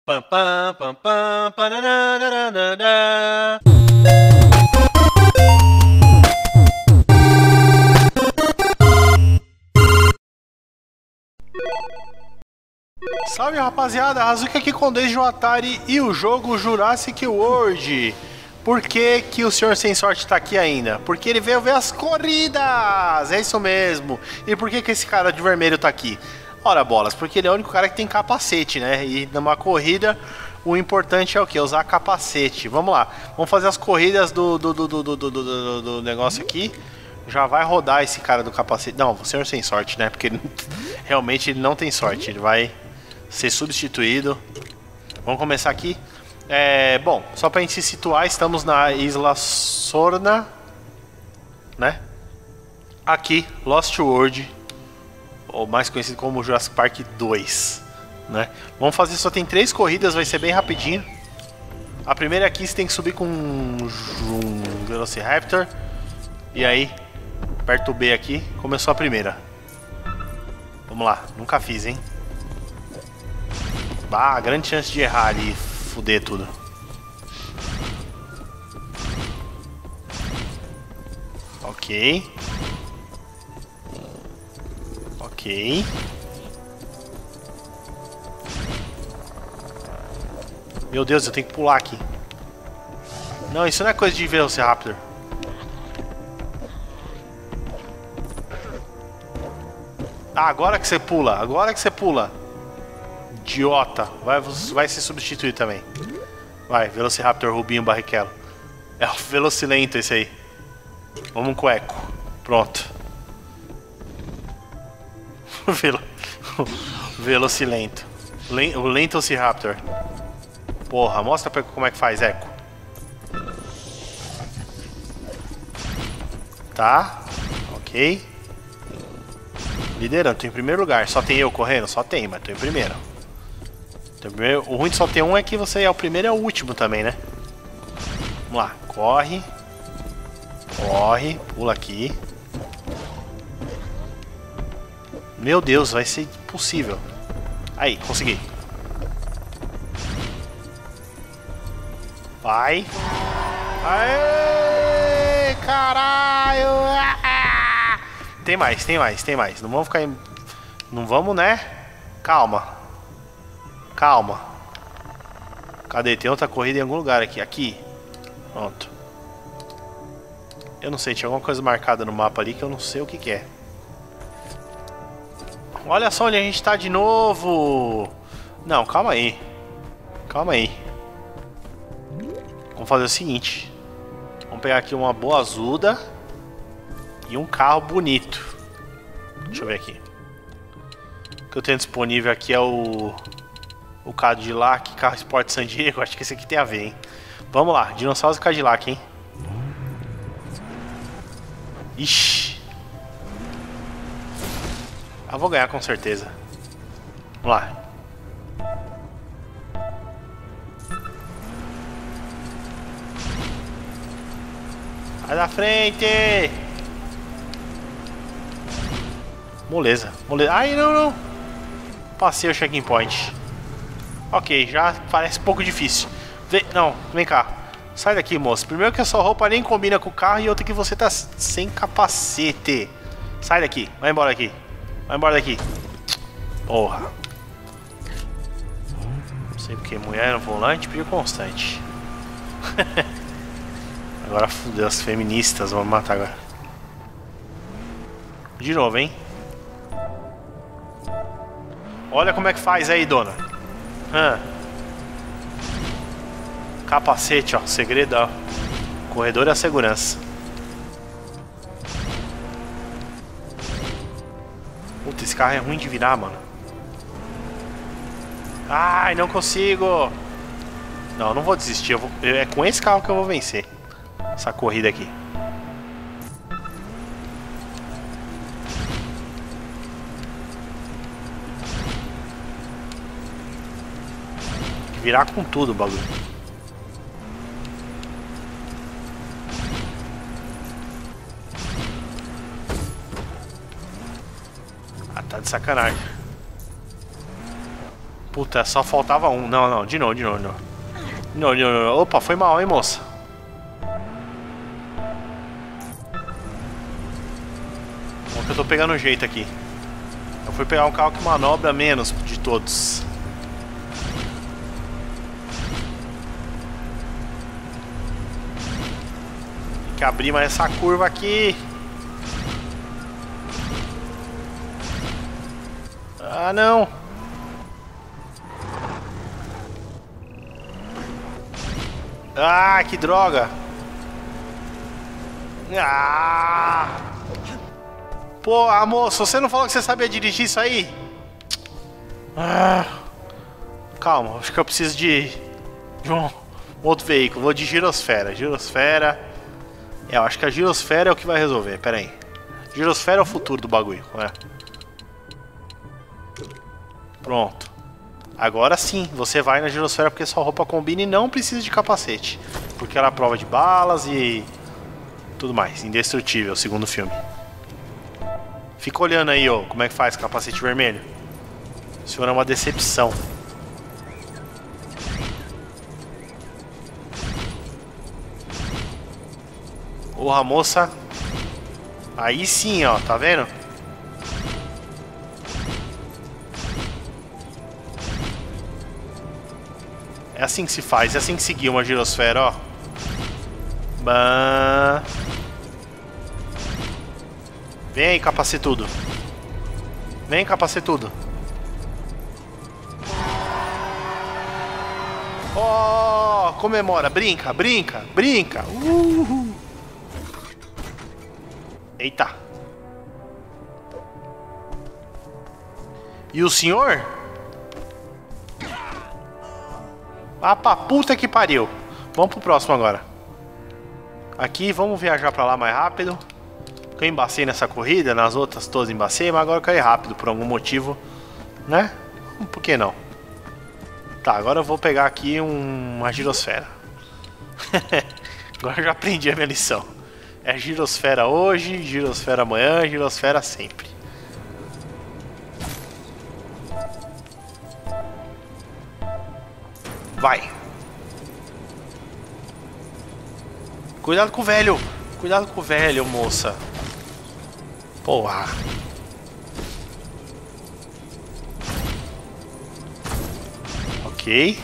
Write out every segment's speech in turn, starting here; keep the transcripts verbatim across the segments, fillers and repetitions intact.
Pam, pam, pam, pam, pananana. Salve rapaziada, Hazuki aqui com o Desde o Atari e o jogo Jurassic World. Por que que o senhor sem sorte tá aqui ainda? Porque ele veio ver as corridas, é isso mesmo. E por que que esse cara de vermelho tá aqui? Ora bolas, porque ele é o único cara que tem capacete, né? E numa corrida o importante é o que? Usar capacete. Vamos lá, vamos fazer as corridas do, do, do, do, do, do, do, do negócio aqui. Já vai rodar esse cara do capacete. Não, o senhor sem sorte, né? Porque ele, realmente ele não tem sorte, ele vai ser substituído. Vamos começar aqui. É, bom, só pra gente se situar, estamos na Isla Sorna, né? Aqui, Lost World, ou mais conhecido como Jurassic Park dois, né? Vamos fazer, só tem três corridas, vai ser bem rapidinho. A primeira aqui você tem que subir com um, um Velociraptor. E aí, aperta o B aqui, começou a primeira. Vamos lá, nunca fiz, hein? Bah, grande chance de errar ali, fuder tudo. Ok. Ok. Meu Deus, eu tenho que pular aqui. Não, isso não é coisa de Velociraptor. Ah, agora que você pula, agora que você pula. Idiota, vai, vai ser substituído também. Vai, Velociraptor Rubinho Barrichello. É o Velocilento esse aí. Vamos com o Eco. Pronto. Velo... Velocilento. O Lentociraptor. Porra, mostra pra como é que faz, Eco. Tá. Ok. Liderando, tô em primeiro lugar. Só tem eu correndo? Só tem, mas tô em primeiro. O ruim de só ter um é que você é o primeiro e é o último também, né? Vamos lá, corre. Corre, pula aqui. Meu Deus, vai ser impossível. Aí, consegui. Vai. Aê, caralho. Tem mais, tem mais, tem mais. Não vamos ficar em... Não vamos, né? Calma. Calma. Cadê? Tem outra corrida em algum lugar aqui. Aqui. Pronto. Eu não sei, tinha alguma coisa marcada no mapa ali que eu não sei o que que é. Olha só onde a gente tá de novo. Não, calma aí. Calma aí. Vamos fazer o seguinte. Vamos pegar aqui uma boa azuda. E um carro bonito. Deixa eu ver aqui. O que eu tenho disponível aqui é o... O Cadillac, carro Sport San Diego. Acho que esse aqui tem a ver, hein? Vamos lá, dinossauros e Cadillac, hein? Ixi. Ah, vou ganhar com certeza. Vamos lá. Sai da frente! Moleza, moleza. Ai, não, não. Passei o checking point. Ok, já parece um pouco difícil. Vem, não, vem cá. Sai daqui, moço. Primeiro que a sua roupa nem combina com o carro e outra que você tá sem capacete. Sai daqui, vai embora daqui. Vai embora daqui. Porra. Não sei porque mulher no volante, perigo constante. Agora fudeu, as feministas vão me matar agora. De novo, hein? Olha como é que faz aí, dona. Hã. Capacete, ó. Segredo, ó. Corredor é a segurança. Puta, esse carro é ruim de virar, mano. Ai, não consigo. Não, não vou desistir. Eu vou... É com esse carro que eu vou vencer essa corrida aqui. Virar com tudo o bagulho. Ah, tá de sacanagem. Puta, só faltava um. Não, não, de novo, de novo, de novo. De novo, de novo. Opa, foi mal, hein, moça? Bom que eu tô pegando o jeito aqui. Eu fui pegar um carro que manobra menos de todos. Tem que abrir mais essa curva aqui. Ah, não. Ah, que droga. Ah. Pô, moço, você não falou que você sabia dirigir isso aí? Ah. Calma, acho que eu preciso de, de um outro veículo. Vou de girosfera. Girosfera. É, eu acho que a girosfera é o que vai resolver. Pera aí. Girosfera é o futuro do bagulho, né? Pronto. Agora sim, você vai na girosfera porque sua roupa combina e não precisa de capacete. Porque ela é prova de balas e tudo mais. Indestrutível, segundo filme. Fica olhando aí, ó, como é que faz capacete vermelho. O senhor é uma decepção. Porra, moça. Aí sim, ó, tá vendo? É assim que se faz, é assim que se guia uma girosfera, ó. Bah. Vem aí, capacetudo. Vem, capacetudo. Oh, comemora, brinca, brinca, brinca. Uhul. Eita. E o senhor? Ah, pra puta que pariu. Vamos pro próximo agora. Aqui, vamos viajar pra lá mais rápido. Eu embacei nessa corrida, nas outras todas embacei, mas agora eu caí rápido por algum motivo, né? Por que não? Tá, agora eu vou pegar aqui um, uma girosfera. Agora eu já aprendi a minha lição. É girosfera hoje, girosfera amanhã, girosfera sempre. Vai. Cuidado com o velho. Cuidado com o velho, moça. Porra. Ok.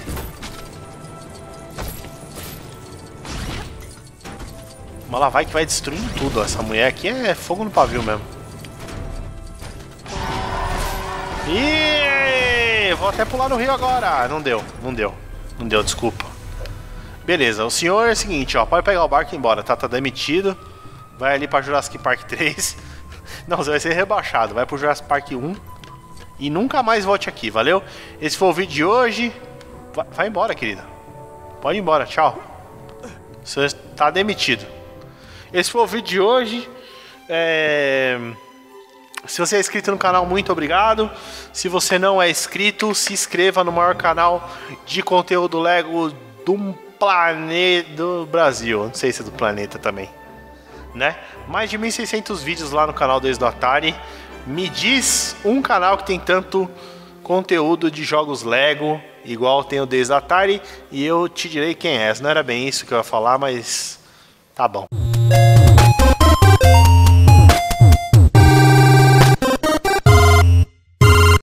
Mas lá vai que vai destruindo tudo. Essa mulher aqui é fogo no pavio mesmo. Ih, vou até pular no rio agora. Não deu, não deu. Não deu, desculpa. Beleza, o senhor é o seguinte, ó. Pode pegar o barco e ir embora, tá? Tá demitido. Vai ali pra Jurassic Park três. Não, você vai ser rebaixado. Vai pro Jurassic Park um. E nunca mais volte aqui, valeu? Esse foi o vídeo de hoje. Vai, vai embora, querida. Pode ir embora, tchau. Você tá demitido. Esse foi o vídeo de hoje. É... Se você é inscrito no canal, muito obrigado. Se você não é inscrito, se inscreva no maior canal de conteúdo Lego do planeta do Brasil. Não sei se é do planeta também, né? Mais de mil e seiscentos vídeos lá no canal Desde o Atari. Me diz um canal que tem tanto conteúdo de jogos Lego igual tem o Desde o Atari e eu te direi quem é. Não era bem isso que eu ia falar, mas tá bom.